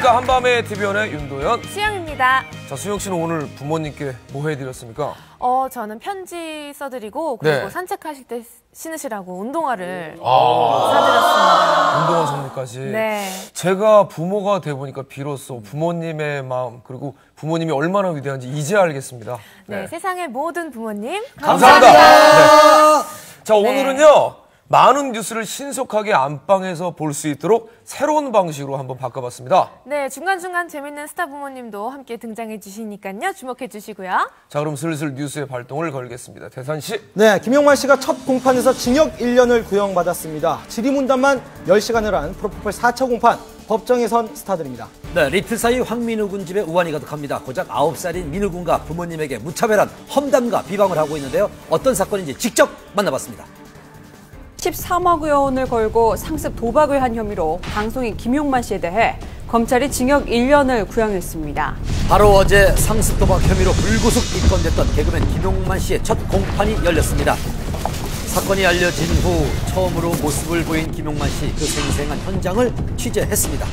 안녕하십니까. 한밤의 TV연의 윤도현, 수영입니다. 자, 수영 씨는 오늘 부모님께 뭐 해드렸습니까? 저는 편지 써드리고 그리고 네. 산책하실 때 신으시라고 운동화를 사드렸습니다. 운동화 선물까지. 네. 제가 부모가 돼 보니까 비로소 부모님의 마음 그리고 부모님이 얼마나 위대한지 이제 알겠습니다. 네, 세상의 모든 부모님 감사합니다. 네. 자, 네. 오늘은요. 많은 뉴스를 신속하게 안방에서 볼 수 있도록 새로운 방식으로 한번 바꿔봤습니다. 네, 중간중간 재밌는 스타 부모님도 함께 등장해 주시니까요. 주목해 주시고요. 자, 그럼 슬슬 뉴스의 발동을 걸겠습니다. 대산 씨. 네, 김용만 씨가 첫 공판에서 징역 1년을 구형받았습니다. 지리문단만 10시간을 한 프로포폴 4차 공판, 법정에 선 스타들입니다. 네, 리틀 사이 황민우 군 집에 우환이 가득합니다. 고작 9살인 민우 군과 부모님에게 무차별한 험담과 비방을 하고 있는데요. 어떤 사건인지 직접 만나봤습니다. 13억 원을 걸고 상습 도박을 한 혐의로 방송인 김용만 씨에 대해 검찰이 징역 1년을 구형했습니다. 바로 어제 상습 도박 혐의로 불구속 입건됐던 개그맨 김용만 씨의 첫 공판이 열렸습니다. 사건이 알려진 후 처음으로 모습을 보인 김용만 씨, 그 생생한 현장을 취재했습니다.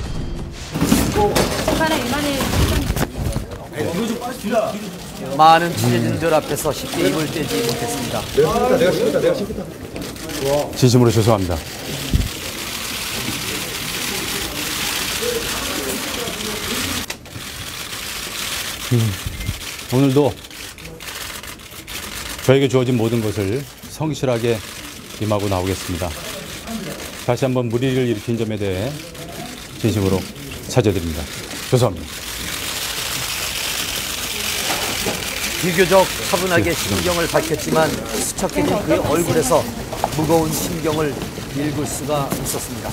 많은 취재진들 앞에서 쉽게 입을 떼지 못했습니다. 내가 시켰다. 진심으로 죄송합니다. 오늘도 저에게 주어진 모든 것을 성실하게 임하고 나오겠습니다. 다시 한번 무리를 일으킨 점에 대해 진심으로 사죄드립니다. 죄송합니다. 비교적 차분하게 심경을 밝혔지만 수척해진 그의 얼굴에서 무거운 심경을 읽을 수가 있었습니다.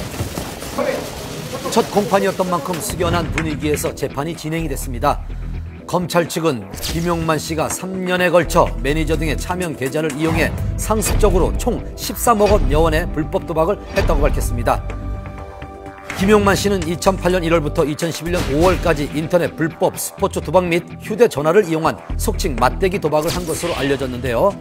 첫 공판이었던 만큼 숙연한 분위기에서 재판이 진행이 됐습니다. 검찰 측은 김용만 씨가 3년에 걸쳐 매니저 등의 차명 계좌를 이용해 상습적으로 총 13억 원여 원의 불법 도박을 했다고 밝혔습니다. 김용만 씨는 2008년 1월부터 2011년 5월까지 인터넷 불법 스포츠 도박 및 휴대전화를 이용한 속칭 맞대기 도박을 한 것으로 알려졌는데요.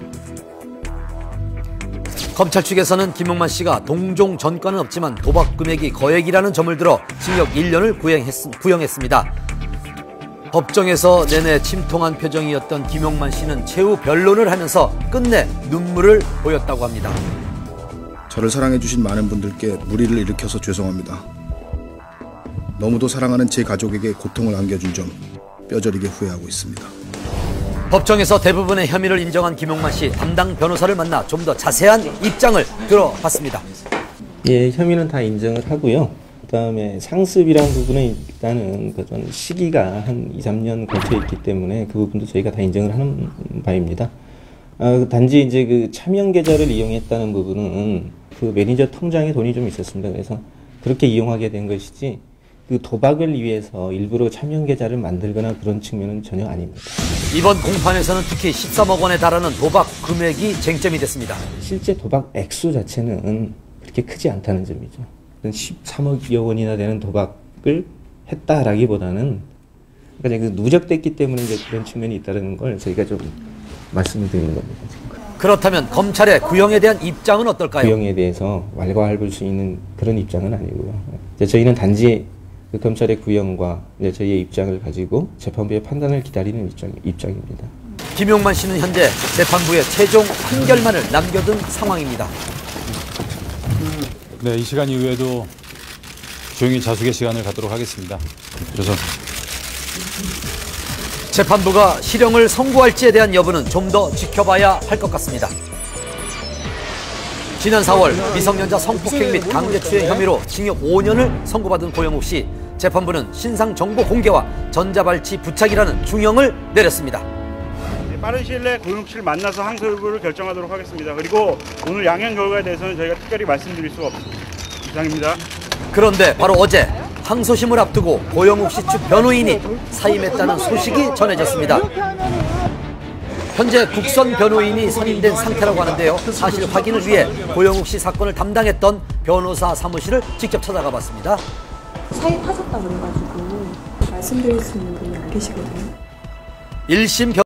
검찰 측에서는 김용만 씨가 동종 전과는 없지만 도박 금액이 거액이라는 점을 들어 징역 1년을 구형했습니다. 법정에서 내내 침통한 표정이었던 김용만 씨는 최후 변론을 하면서 끝내 눈물을 보였다고 합니다. 저를 사랑해주신 많은 분들께 무리를 일으켜서 죄송합니다. 너무도 사랑하는 제 가족에게 고통을 안겨준 점 뼈저리게 후회하고 있습니다. 법정에서 대부분의 혐의를 인정한 김용만 씨, 담당 변호사를 만나 좀 더 자세한 입장을 들어봤습니다. 예, 혐의는 다 인정을 하고요. 그다음에 상습이라는 부분은 일단은 그런 시기가 한 2, 3년 근처에 있기 때문에 그 부분도 저희가 다 인정을 하는 바입니다. 단지 이제 그 차명 계좌를 이용했다는 부분은 그 매니저 통장에 돈이 좀 있었습니다. 그래서 그렇게 이용하게 된 것이지 그 도박을 위해서 일부러 차명 계좌를 만들거나 그런 측면은 전혀 아닙니다. 이번 공판에서는 특히 13억 원에 달하는 도박 금액이 쟁점이 됐습니다. 실제 도박 액수 자체는 그렇게 크지 않다는 점이죠. 13억여 원이나 되는 도박을 했다라기보다는 그러니까 그 누적됐기 때문에 이제 그런 측면이 있다는 걸 저희가 좀 말씀을 드리는 겁니다. 그렇다면 검찰의 구형에 대한 입장은 어떨까요? 구형에 대해서 왈가왈부할 수 있는 그런 입장은 아니고요. 저희는 단지 그 검찰의 구형과 저희의 입장을 가지고 재판부의 판단을 기다리는 입장입니다. 김용만 씨는 현재 재판부의 최종 판결만을 남겨둔 상황입니다. 네, 이 시간 이후에도 조용히 자숙의 시간을 갖도록 하겠습니다. 죄송합니다. 재판부가 실형을 선고할지에 대한 여부는 좀 더 지켜봐야 할 것 같습니다. 지난 4월 미성년자 성폭행 및 강제추행 혐의로 징역 5년을 선고받은 고영욱 씨. 재판부는 신상 정보 공개와 전자발찌 부착이라는 중형을 내렸습니다. 빠른 시일 내에 고영욱 씨를 만나서 항소 여부를 결정하도록 하겠습니다. 그리고 오늘 양형 결과에 대해서는 저희가 특별히 말씀드릴 수가 없습니다. 이상입니다. 그런데 바로 어제 항소심을 앞두고 고영욱 씨 측 변호인이 사임했다는 소식이 전해졌습니다. 현재 국선 변호인이 선임된 상태라고 하는데요. 사실 확인을 위해 고영욱 씨 사건을 담당했던 변호사 사무실을 직접 찾아가 봤습니다. 사임하셨다고 그래가지고 말씀드릴 수 있는 분이 안 계시거든요. 1심